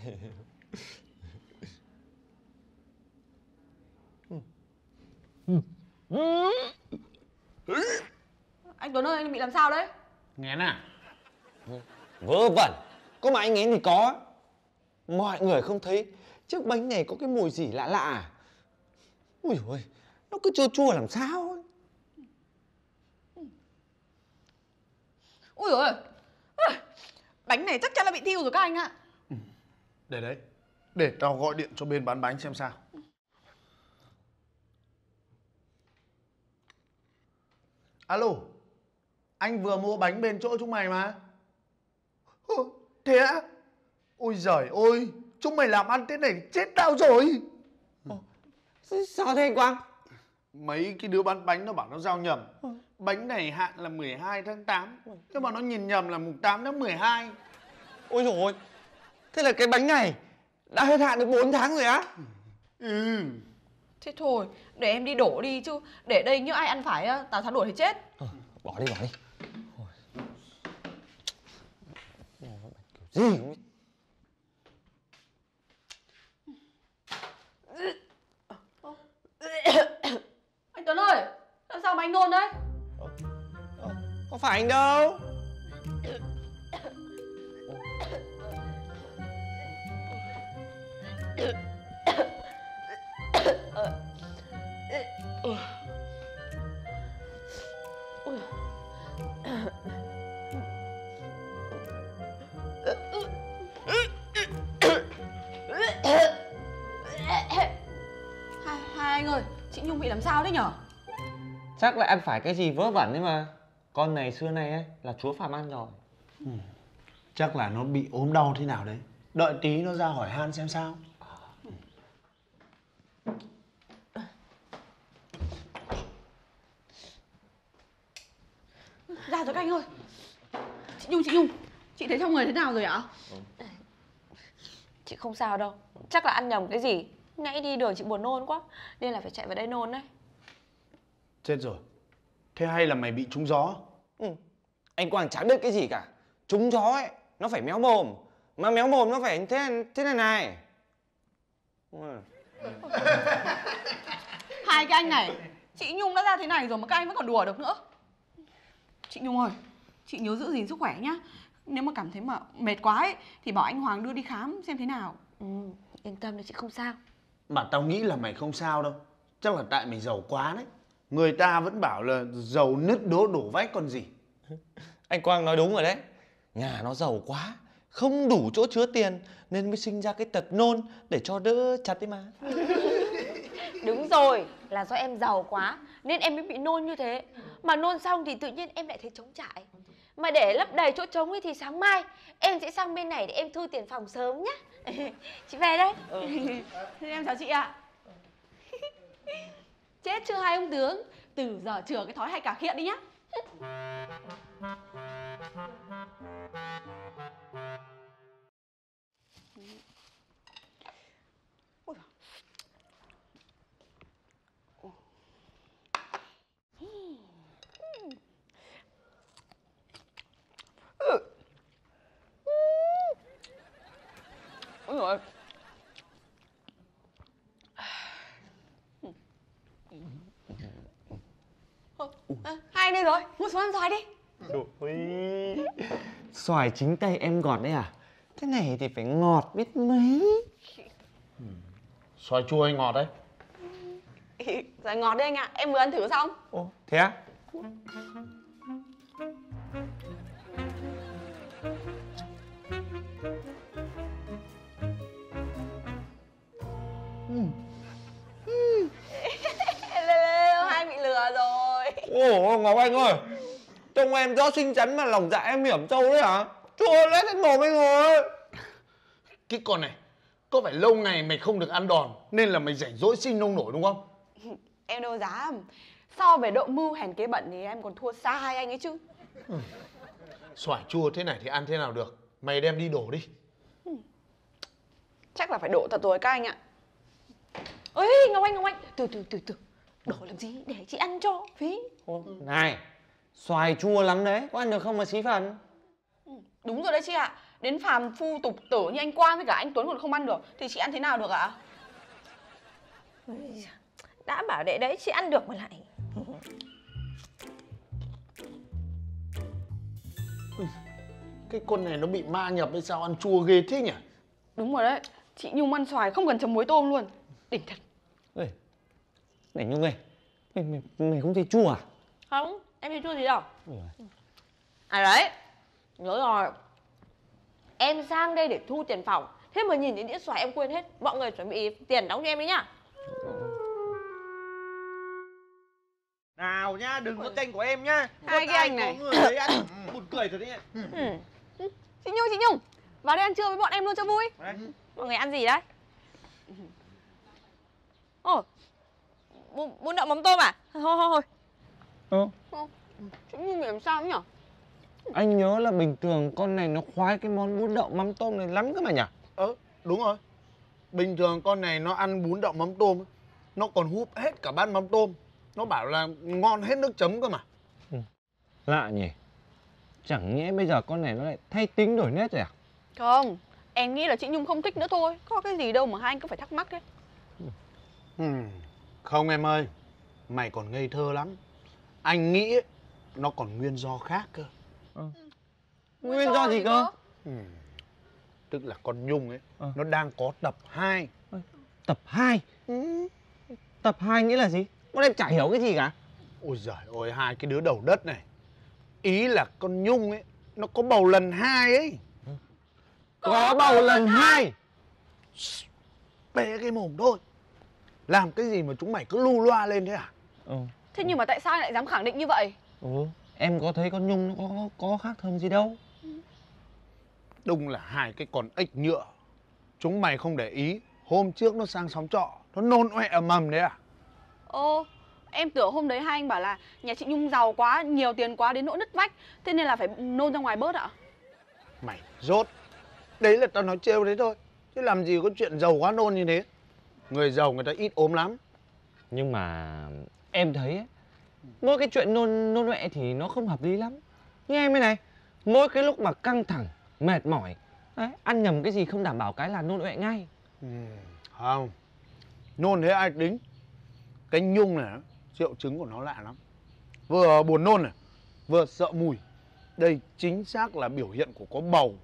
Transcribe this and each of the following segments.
Anh Tuấn ơi, anh bị làm sao đấy? Nghén à? Vớ vẩn, có mà anh nghén thì có. Mọi người không thấy chiếc bánh này có cái mùi gì lạ lạ à? Ui dồi ôi, nó cứ chua chua làm sao ấy. Ui dồi ôi, bánh này chắc chắn là bị thiêu rồi các anh ạ. Để đấy, để tao gọi điện cho bên bán bánh xem sao. Alo, anh vừa mua bánh bên chỗ chúng mày mà. Thế á? Ôi giời ơi, chúng mày làm ăn thế này chết tao rồi. Sao thế anh Quang? Mấy cái đứa bán bánh nó bảo nó giao nhầm. Bánh này hạn là 12 tháng 8, nhưng mà nó nhìn nhầm là mùng 8 tháng 12. Ôi dồi ôi, thế là cái bánh này đã hết hạn được 4 tháng rồi á? Ừ. Thế thôi, để em đi đổ đi chứ. Để đây nhỡ ai ăn phải á, Tào Tháo đuổi thì chết. Bỏ đi, bỏ đi. Kiểu gì cũng biết. Anh Tuấn ơi, làm sao mà anh nôn đấy? Có phải anh đâu. Hai anh ơi, chị Nhung bị làm sao đấy nhở? Chắc lại ăn phải cái gì vớ vẩn đấy mà. Con này xưa nay ấy là chúa phàm ăn rồi. Chắc là nó bị ốm đau thế nào đấy. Đợi tí nó ra hỏi han xem sao. Ra rồi các anh ơi. Chị Nhung, chị thấy trong người thế nào rồi ạ? Chị không sao đâu, chắc là ăn nhầm cái gì. Nãy đi đường chị buồn nôn quá nên là phải chạy vào đây nôn đấy. Chết rồi. Thế hay là mày bị trúng gió? Anh Quang chả biết cái gì cả. Trúng gió ấy, nó phải méo mồm. Mà méo mồm nó phải thế này này. Hai cái anh này, chị Nhung đã ra thế này rồi mà các anh vẫn còn đùa được nữa. Chị Nhung ơi, chị nhớ giữ gìn sức khỏe nhá. Nếu mà cảm thấy mà mệt quá ấy thì bảo anh Hoàng đưa đi khám xem thế nào. Yên tâm đi, chị không sao. Mà tao nghĩ là mày không sao đâu. Chắc là tại mày giàu quá đấy. Người ta vẫn bảo là giàu nứt đổ vách còn gì. Anh Quang nói đúng rồi đấy. Nhà nó giàu quá, không đủ chỗ chứa tiền nên mới sinh ra cái tật nôn để cho đỡ chặt đi mà. Đúng rồi, là do em giàu quá nên em mới bị nôn như thế. Mà nôn xong thì tự nhiên em lại thấy trống trải. Mà để lấp đầy chỗ trống ấy thì sáng mai em sẽ sang bên này để em thu tiền phòng sớm nhá. Chị về đây. Thế em chào chị ạ. Chết chưa hai ông tướng, từ giờ chừa cái thói hay cà khịa đi nhá. Ôi dồi ôi. Hai anh đây rồi, mua xuống ăn xoài đi. Ôi, xoài chính tay em gọt đấy à? Thế này thì phải ngọt biết mấy. Xoài chua hay ngọt đấy? Xoài ngọt đấy anh ạ, em vừa ăn thử xong. Ồ, thế á? Hai bị lừa rồi. Ồ, Ngọc Anh ơi, trông em rõ xinh xắn mà lòng dạ em hiểm sâu đấy hả? Chua lét hết mồm anh rồi. Cái con này, có phải lâu ngày mày không được ăn đòn nên là mày rảnh rỗi sinh nông nổi đúng không? Em đâu dám. So về độ mưu hèn kế bẩn thì em còn thua xa hai anh ấy chứ. Xoài chua thế này thì ăn thế nào được? Mày đem đi đổ đi. Chắc là phải đổ thật rồi các anh ạ. Ơi Ngọc Anh, từ từ. Đổ làm gì, để chị ăn cho, phí. Này, xoài chua lắm đấy, có ăn được không mà xí phần? Đúng rồi đấy chị ạ. đến phàm phu tục tử như anh Quang với cả anh Tuấn còn không ăn được thì chị ăn thế nào được ạ? Đã bảo đệ đấy, chị ăn được mà lại. Cái con này nó bị ma nhập hay sao ăn chua ghê thế nhỉ? Đúng rồi đấy, chị Nhung ăn xoài không cần chấm muối tôm luôn. Đỉnh thật. Ê, này Nhung ơi, mày không thấy chua à? Không, em thấy chua gì đâu. Ôi, À đấy, nhớ rồi. Em sang đây để thu tiền phòng. Thế mà nhìn đến đĩa xoài em quên hết. Mọi người chuẩn bị tiền đóng cho em đấy nhá. Nào nhá, đừng có tranh của em nhá. Hai cái anh này. Có người đấy ăn buồn cười thật đấy. Chị Nhung, vào đây ăn trưa với bọn em luôn cho vui. Đấy. Mọi người ăn gì đấy? Ồ, bún đậu mắm tôm à? Thôi. Chị Nhung bị làm sao nhỉ? anh nhớ là bình thường con này nó khoái cái món bún đậu mắm tôm này lắm cơ mà nhỉ? Đúng rồi. Bình thường con này nó ăn bún đậu mắm tôm, nó còn húp hết cả bát mắm tôm. Nó bảo là ngon hết nước chấm cơ mà. Lạ nhỉ? Chẳng nhẽ bây giờ con này nó lại thay tính đổi nết rồi à? Không, em nghĩ là chị Nhung không thích nữa thôi. Có cái gì đâu mà hai anh cứ phải thắc mắc đấy. Không em ơi, mày còn ngây thơ lắm. Anh nghĩ ấy, nó còn nguyên do khác cơ. Nguyên do gì cơ? Tức là con Nhung ấy, nó đang có tập 2. Tập 2? Tập 2 nghĩa là gì? Con em chả hiểu cái gì cả. Ôi giời ơi, hai cái đứa đầu đất này. Ý là con Nhung ấy, nó có bầu lần 2 ấy. Có bầu lần 2? Bế cái mồm thôi. Làm cái gì mà chúng mày cứ lu loa lên thế à? Thế nhưng mà tại sao anh lại dám khẳng định như vậy? Em có thấy con Nhung nó có khác thường gì đâu. Đúng là hai cái con ếch nhựa. Chúng mày không để ý, hôm trước nó sang xóm trọ, nó nôn ọe ầm ầm đấy à? Em tưởng hôm đấy hai anh bảo là nhà chị Nhung giàu quá, nhiều tiền quá đến nỗi nứt vách, thế nên là phải nôn ra ngoài bớt ạ. Mày dốt. Đấy là tao nói trêu đấy thôi. Chứ làm gì có chuyện giàu quá nôn như thế. Người giàu người ta ít ốm lắm. Nhưng mà em thấy ấy, mỗi cái chuyện nôn ọe thì nó không hợp lý lắm. Như em đây này, mỗi cái lúc mà căng thẳng, mệt mỏi, đấy, ăn nhầm cái gì không đảm bảo cái là nôn ọe ngay. Không. Nôn thế ai tính. Cái Nhung này, triệu chứng của nó lạ lắm. Vừa buồn nôn này, vừa sợ mùi. Đây chính xác là biểu hiện của có bầu.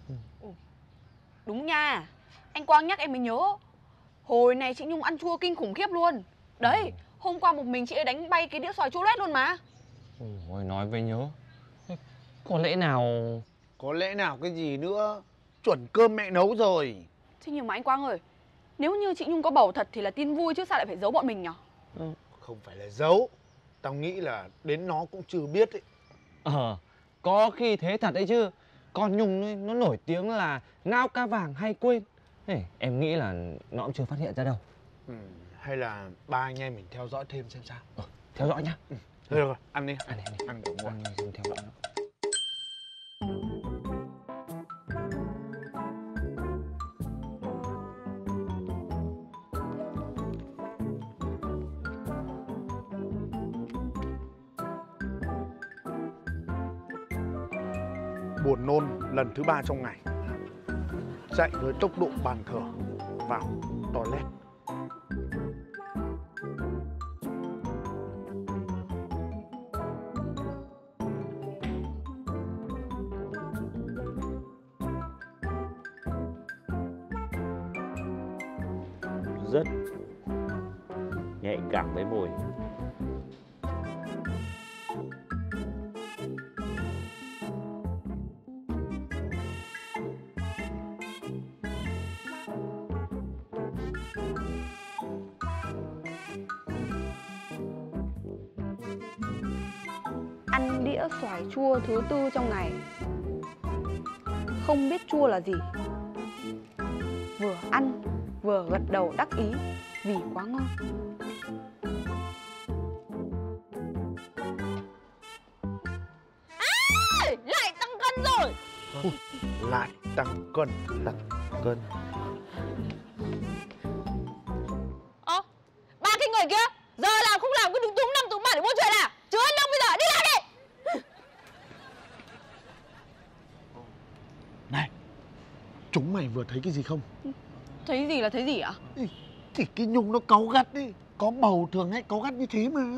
Đúng nha, anh Quang nhắc em mới nhớ. Hồi này chị Nhung ăn chua kinh khủng khiếp luôn. Đấy, hôm qua một mình chị ấy đánh bay cái đĩa xoài chua loét luôn mà. Ôi, nói về nhớ. Có lẽ nào... Có lẽ nào cái gì nữa. Chuẩn cơm mẹ nấu rồi. Thế nhưng mà anh Quang ơi, nếu như chị Nhung có bầu thật thì là tin vui chứ sao lại phải giấu bọn mình nhỉ? Không phải là giấu. Tao nghĩ là đến nó cũng chưa biết ấy. Có khi thế thật đấy chứ. Con Nhung ấy, nó nổi tiếng là ngao ca vàng hay quên. Em nghĩ là nó cũng chưa phát hiện ra đâu. Hay là ba anh em mình theo dõi thêm xem sao. Theo dõi nhá. Thôi được rồi, ăn đi. Ăn đi. Ăn cũng ngon. Ăn theo dõi nó. Buồn nôn lần thứ 3 trong ngày. Chạy với tốc độ bàn thờ vào toilet. Rất nhạy cảm với mùi. Ăn đĩa xoài chua thứ 4 trong ngày. Không biết chua là gì. Vừa ăn vừa gật đầu đắc ý vì quá ngon. Lại tăng cân rồi. Lại tăng cân. Ba cái người kia giờ làm không làm cứ đứng túm 5 túm 7 để mua chuyện à? Chứ hết lông bây giờ, đi làm đi. Này, Chúng mày vừa thấy cái gì không? Thấy gì là thấy gì ạ? Thì cái Nhung nó cáu gắt đi. Có bầu thường hay cáu gắt như thế mà.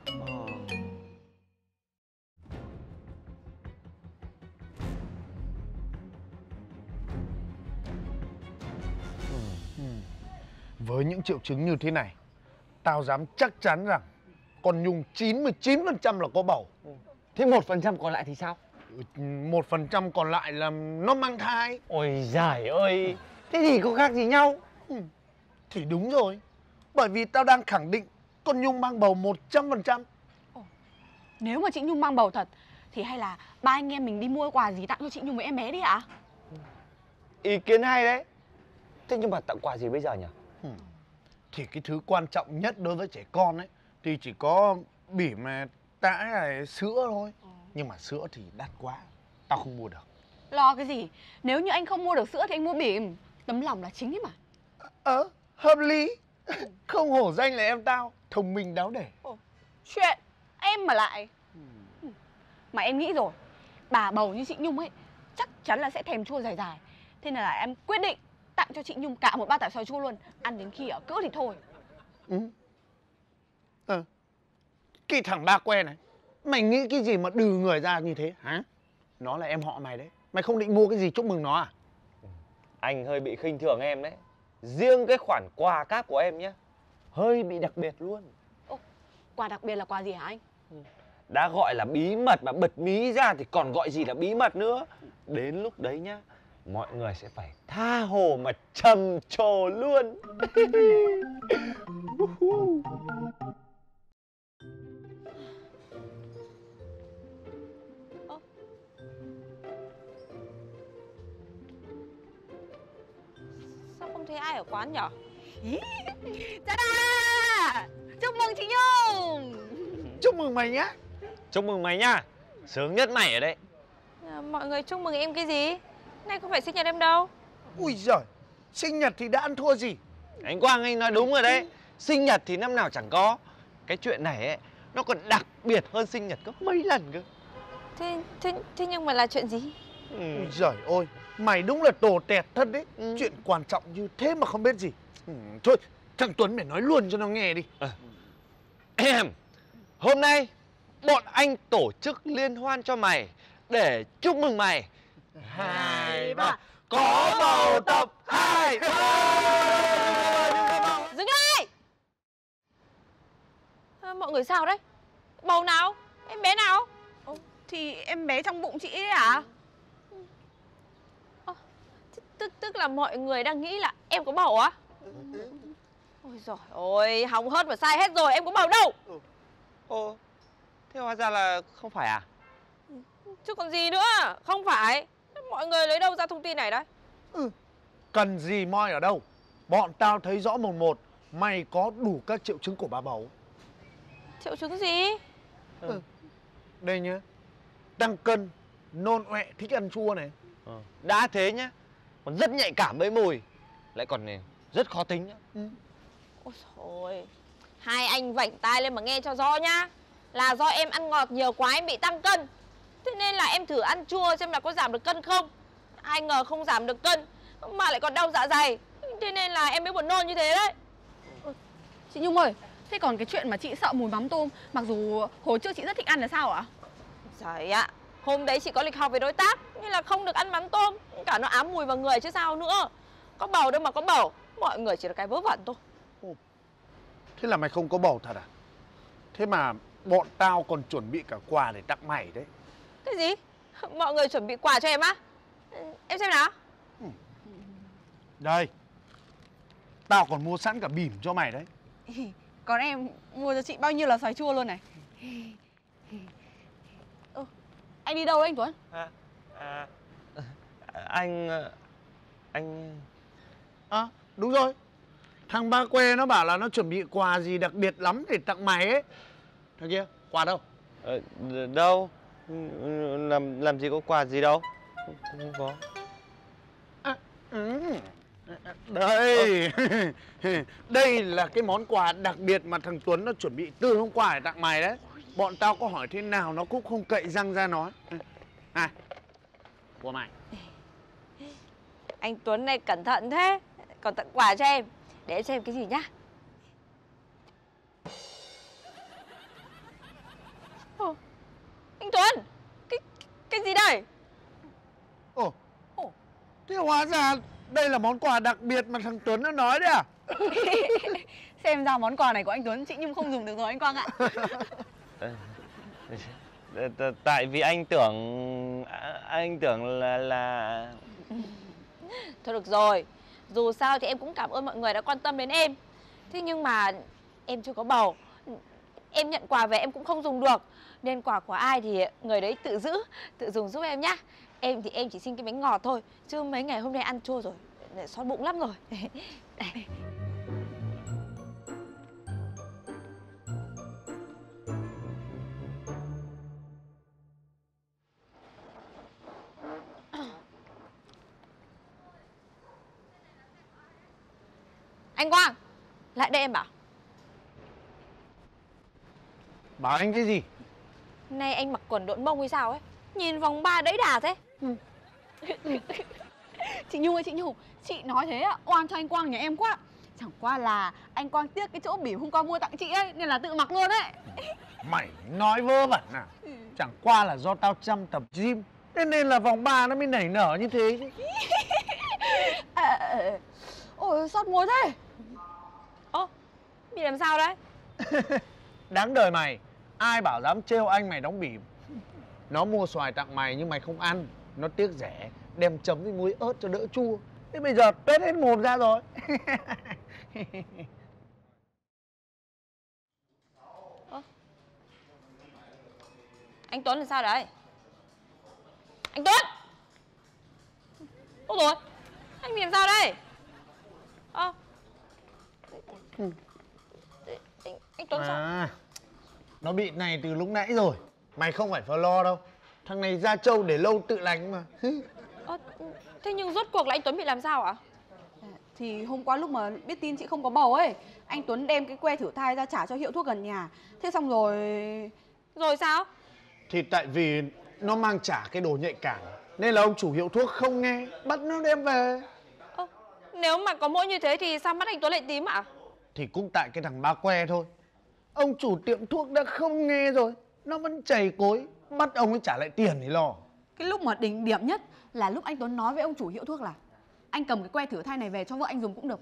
Với những triệu chứng như thế này, tao dám chắc chắn rằng con Nhung 99% là có bầu. Thế 1% còn lại thì sao? 1% còn lại là nó mang thai. Ôi giời ơi, thế thì có khác gì nhau? Thì đúng rồi. Bởi vì tao đang khẳng định con Nhung mang bầu 100%. Nếu mà chị Nhung mang bầu thật thì hay là ba anh em mình đi mua quà gì tặng cho chị Nhung với em bé đi ạ? Ý kiến hay đấy. Thế nhưng mà tặng quà gì bây giờ nhỉ? Thì cái thứ quan trọng nhất đối với trẻ con ấy thì chỉ có bỉm mà tã này, sữa thôi. Nhưng mà sữa thì đắt quá, tao không mua được. Lo cái gì? Nếu như anh không mua được sữa thì anh mua bỉm. Tấm lòng là chính ấy mà. Hợp lý. Không hổ danh là em tao, thông minh đáo để. Chuyện em mà lại. Mà em nghĩ rồi, bà bầu như chị Nhung ấy chắc chắn là sẽ thèm chua dài dài. Thế nên là em quyết định tặng cho chị Nhung cả một bao tải xoài chua luôn. Ăn đến khi ở cỡ thì thôi. Cái thằng ba que này, mày nghĩ cái gì mà đừ người ra như thế hả? Nó là em họ mày đấy. Mày không định mua cái gì chúc mừng nó à? Anh hơi bị khinh thường em đấy. Riêng cái khoản quà cáp của em nhé, hơi bị đặc biệt luôn. Quà đặc biệt là quà gì hả anh? Đã gọi là bí mật mà bật mí ra thì còn gọi gì là bí mật nữa. Đến lúc đấy nhá, mọi người sẽ phải tha hồ mà trầm trồ luôn. Sao không thấy ai ở quán nhở? Ta-da! Chúc mừng chị Nhung! Chúc mừng mày nhá. Chúc mừng mày nha, sướng nhất mày ở đây. Mọi người chúc mừng em cái gì? Nay không phải sinh nhật em đâu. Ui giời, sinh nhật thì đã ăn thua gì. Anh Quang anh nói đúng rồi đấy. Sinh nhật thì năm nào chẳng có. Cái chuyện này ấy, nó còn đặc biệt hơn sinh nhật gấp mấy lần cơ. Thế nhưng mà là chuyện gì? Ui giời ơi, mày đúng là tổ tẹt thân đấy. Chuyện quan trọng như thế mà không biết gì. Thôi, thằng Tuấn mày nói luôn cho nó nghe đi. Hôm nay bọn anh tổ chức liên hoan cho mày để chúc mừng mày. 2, 3, có bầu tập 2. Dừng lại! Mọi người sao đấy? Bầu nào? Em bé nào? Thì em bé trong bụng chị ấy à? Tức là mọi người đang nghĩ là em có bầu á? Ôi giời ơi, hỏng hớt và sai hết rồi, em có bầu đâu. Ồ, thế hóa ra là không phải à? Chứ còn gì nữa, không phải. Mọi người lấy đâu ra thông tin này đấy? Cần gì moi ở đâu. Bọn tao thấy rõ mồn một. Mày có đủ các triệu chứng của bà bầu. Triệu chứng gì? Đây nhá, tăng cân, nôn ọe, thích ăn chua này. Đã thế nhá, còn rất nhạy cảm với mùi, lại còn rất khó tính nhá. Ôi trời, hai anh vảnh tai lên mà nghe cho rõ nhá. Là do em ăn ngọt nhiều quá em bị tăng cân. Thế nên là em thử ăn chua xem là có giảm được cân không. Ai ngờ không giảm được cân mà lại còn đau dạ dày. Thế nên là em mới buồn nôn như thế đấy. Chị Nhung ơi, thế còn cái chuyện mà chị sợ mùi mắm tôm, mặc dù hồi trước chị rất thích ăn là sao ạ? Trời ạ, hôm đấy chị có lịch họp với đối tác nên là không được ăn mắm tôm. Cả nó ám mùi vào người chứ sao nữa. Có bầu đâu mà có bầu, mọi người chỉ là cái vớ vẩn thôi. Thế là mày không có bầu thật à? Thế mà bọn tao còn chuẩn bị cả quà để tặng mày đấy. Cái gì? Mọi người chuẩn bị quà cho em á? Em xem nào. Đây, tao còn mua sẵn cả bỉm cho mày đấy. Còn em mua cho chị bao nhiêu là xoài chua luôn này. Anh đi đâu đấy anh Tuấn? Anh Đúng rồi. Thằng ba que nó bảo là nó chuẩn bị quà gì đặc biệt lắm để tặng mày ấy. Thằng kia, quà đâu? đâu? Làm gì có quà gì đâu? Không có. Đây. Đây là cái món quà đặc biệt mà thằng Tuấn nó chuẩn bị từ hôm qua để tặng mày đấy. Bọn tao có hỏi thế nào nó cũng không cậy răng ra nói. Này, của mày. Anh Tuấn này cẩn thận thế, còn tặng quà cho em. Để em xem cái gì nhá. Ồ, anh Tuấn, cái gì đây? Ồ, thế hóa ra đây là món quà đặc biệt mà thằng Tuấn nó nói đấy à? Xem ra món quà này của anh Tuấn chị Nhung không dùng được rồi anh Quang ạ. Tại vì anh tưởng là Thôi được rồi, dù sao thì em cũng cảm ơn mọi người đã quan tâm đến em. Thế nhưng mà em chưa có bầu, em nhận quà về em cũng không dùng được. Nên quà của ai thì người đấy tự giữ, tự dùng giúp em nhá. Em thì em chỉ xin cái bánh ngọt thôi, chứ mấy ngày hôm nay ăn chua rồi, xót bụng lắm rồi. Đây. Anh Quang, lại đây em bảo. Bảo anh cái gì? Nay anh mặc quần độn bông hay sao ấy, nhìn vòng ba đẫy đà thế. Chị Nhung ơi chị Nhung, chị nói thế ạ, oan cho anh Quang nhà em quá. Chẳng qua là anh Quang tiếc cái chỗ bỉm hôm qua mua tặng chị ấy, nên là tự mặc luôn ấy. Mày nói vớ vẩn à? Chẳng qua là do tao chăm tập gym, thế nên là vòng 3 nó mới nảy nở như thế chứ. Ôi sót mối thế. Ô, bị làm sao đấy? Đáng đời mày, ai bảo dám trêu anh mày đóng bỉm. Nó mua xoài tặng mày nhưng mày không ăn, nó tiếc rẻ, đem chấm với muối ớt cho đỡ chua. Thế bây giờ tết hết mồm ra rồi. Anh Tuấn là sao đấy? Anh Tuấn! Ôi rồi, anh bị làm sao đây? Anh Tuấn sao? À, nó bị này từ lúc nãy rồi. Mày không phải lo đâu. Thằng này da trâu để lâu tự lành mà. Thế nhưng rốt cuộc là anh Tuấn bị làm sao ạ? Thì hôm qua lúc mà biết tin chị không có bầu ấy, anh Tuấn đem cái que thử thai ra trả cho hiệu thuốc gần nhà. Thế xong rồi... Rồi sao? Thì tại vì nó mang trả cái đồ nhạy cảm, nên là ông chủ hiệu thuốc không nghe, bắt nó đem về. Nếu mà có mỗi như thế thì sao mắt anh Tuấn lại tím ạ? Thì cũng tại cái thằng ba que thôi. Ông chủ tiệm thuốc đã không nghe rồi, nó vẫn chầy cối, bắt ông ấy trả lại tiền thì lo. Cái lúc mà đỉnh điểm nhất là lúc anh Tuấn nói với ông chủ hiệu thuốc là anh cầm cái que thử thai này về cho vợ anh dùng cũng được mà.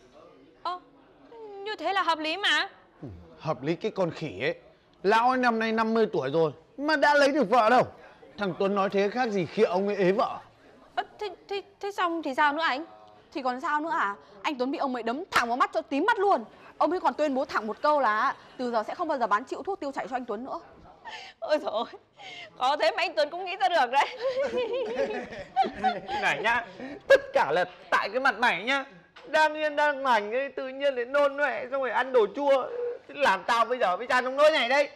Như thế là hợp lý mà. Hợp lý cái con khỉ ấy. Lão ấy năm nay 50 tuổi rồi mà đã lấy được vợ đâu. Thằng Tuấn nói thế khác gì khi ông ấy ế vợ. Thế xong thì sao nữa anh? Thì còn sao nữa à? Anh Tuấn bị ông ấy đấm thẳng vào mắt cho tím mắt luôn. Ông ấy còn tuyên bố thẳng một câu là từ giờ sẽ không bao giờ bán chịu thuốc tiêu chảy cho anh Tuấn nữa. Ôi dồi ôi, có thế mà anh Tuấn cũng nghĩ ra được đấy. này nhá, tất cả là tại cái mặt mày nhá. Đang yên đang lành ấy, tự nhiên lại nôn nọe xong rồi ăn đồ chua. Làm tao bây giờ mới ra trong nỗi này đây.